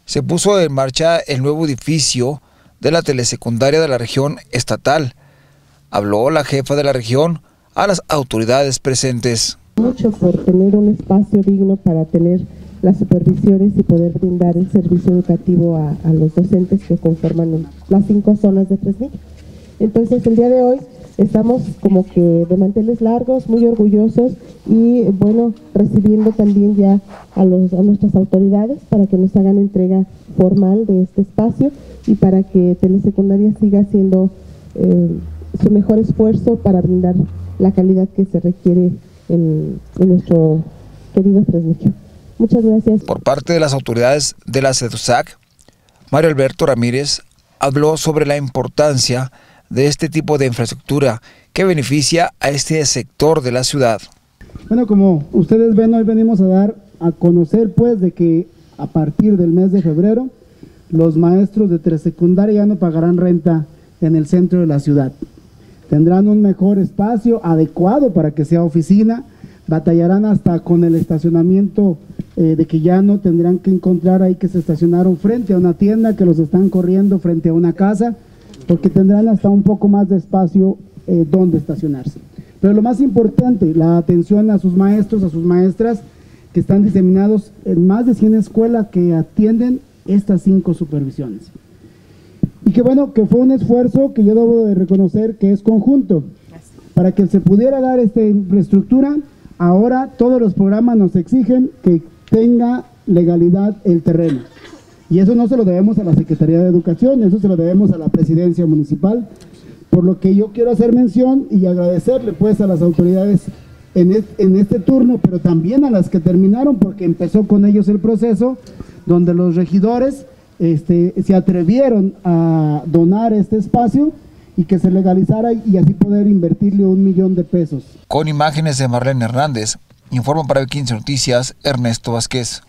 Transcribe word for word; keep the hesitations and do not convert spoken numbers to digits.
se puso en marcha el nuevo edificio de la telesecundaria de la región estatal. Habló la jefa de la región a las autoridades presentes. Mucho por tener un espacio digno para tener las supervisiones y poder brindar el servicio educativo a, a los docentes que conforman las cinco zonas de Fresnillo. Entonces el día de hoy estamos como que de manteles largos, muy orgullosos y bueno, recibiendo también ya a, los, a nuestras autoridades para que nos hagan entrega formal de este espacio y para que Telesecundaria siga haciendo eh, su mejor esfuerzo para brindar la calidad que se requiere en, en nuestro querido Fresnillo. Muchas gracias. Por parte de las autoridades de la CEDUSAC, Mario Alberto Ramírez habló sobre la importancia de este tipo de infraestructura que beneficia a este sector de la ciudad. Bueno, como ustedes ven, hoy venimos a dar a conocer pues de que a partir del mes de febrero los maestros de telesecundaria ya no pagarán renta en el centro de la ciudad. Tendrán un mejor espacio adecuado para que sea oficina, batallarán hasta con el estacionamiento eh, de que ya no tendrán que encontrar ahí que se estacionaron frente a una tienda, que los están corriendo frente a una casa, porque tendrán hasta un poco más de espacio eh, donde estacionarse. Pero lo más importante, la atención a sus maestros, a sus maestras, que están diseminados en más de cien escuelas que atienden estas cinco supervisiones. Y que bueno, que fue un esfuerzo que yo debo de reconocer que es conjunto. Para que se pudiera dar esta infraestructura, ahora todos los programas nos exigen que tenga legalidad el terreno. Y eso no se lo debemos a la Secretaría de Educación, eso se lo debemos a la Presidencia Municipal, por lo que yo quiero hacer mención y agradecerle pues a las autoridades en este, en este turno, pero también a las que terminaron, porque empezó con ellos el proceso, donde los regidores este, se atrevieron a donar este espacio y que se legalizara y así poder invertirle un millón de pesos. Con imágenes de Marlene Hernández, informa para B quince Noticias Ernesto Vázquez.